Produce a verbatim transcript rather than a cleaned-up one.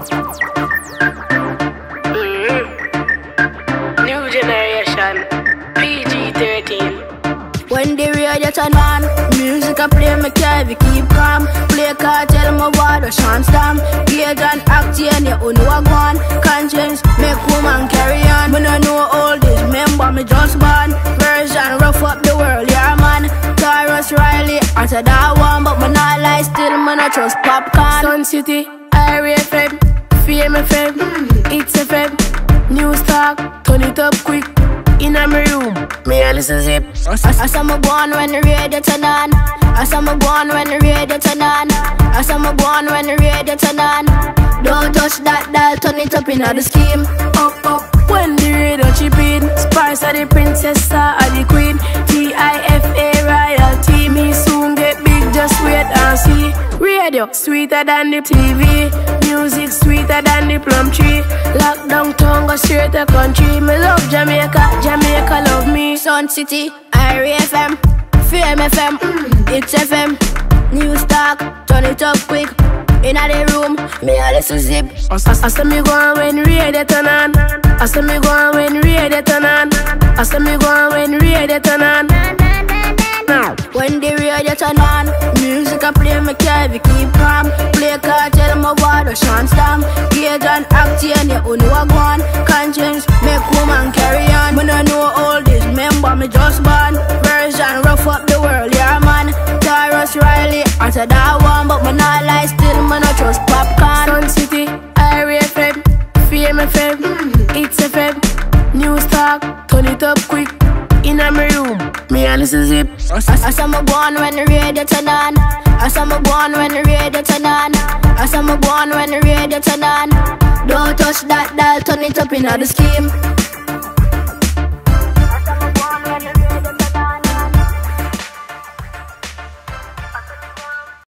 New generation, P G thirteen. When the radio turn on, music I play, me carry keep calm. Play cartel, my water shan stamp. Gauge and Octane, you know I gone. Conscience, make woman carry on. Me no know all this, remember me just born. Version, rough up the world, yeah man. Taurus Riley, after that one, but me not lie, still me not trust popcorn. Sun City, Irie F M, Fame F M, It's F M, News Talk, turn it up quick. In a me room, me a listen zip. I saw me born when the radio turn on. I saw me born when the radio turn on. I saw me born when the radio turn on. Don't touch that dial, turn it up in the scheme. Up, up, when the radio chip in. Spice of the princess, star of the queen. T I F A royalty. Me soon get big, just wait and see. Radio, sweeter than the T V. Music sweeter than the plum tree. Lockdown tongue, go straight to country. Me love Jamaica, Jamaica love me. Sun City, Irie F M, Fame F M, It's F M, News Talk, turn it up quick. Inna the room, me a listen zip. I say me go on when radio turn on. I say me go on when radio turn on. I say me go on when radio turn on. Now, when the radio turn on, music I play, me carry keep calm. Play cartel, my water shan stamp. Gauge and Octane, you know I gone. Conscience, make woman carry on. Me no know all this, remember me just born. Version, rough up the world, yeah man. Taurus Riley, after that one, but me not lie, still me no trust popcorn. Sun City, Irie F M, Fame F M, It's F M, News Talk, turn it up quick. In a me room, me a listen zip. I saw me born when the radio turn on. I saw me born when the radio turn on. I saw me born when the radio turn on. Don't touch that dial, turn it up in the scheme.